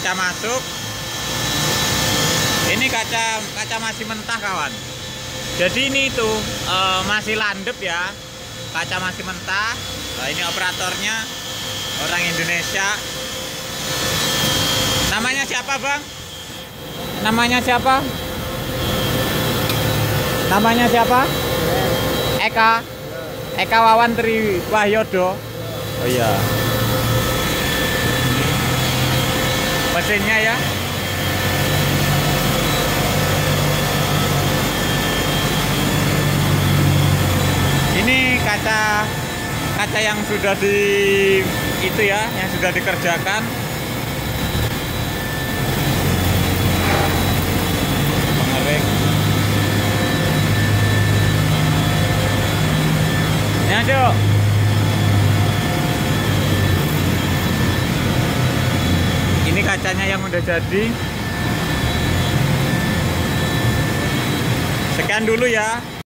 kaca masuk. Ini kaca masih mentah kawan. Jadi ini tuh masih landep ya, kaca masih mentah. Nah, ini operatornya orang Indonesia. Namanya siapa bang? Namanya siapa? Namanya siapa? Eka Wawan Tri Wahyodo. Oh iya. Mesinnya ya. Ini kaca yang sudah yang sudah dikerjakan. Pengering. Ya, Cuk. Ini kacanya yang udah jadi. Sekian dulu ya.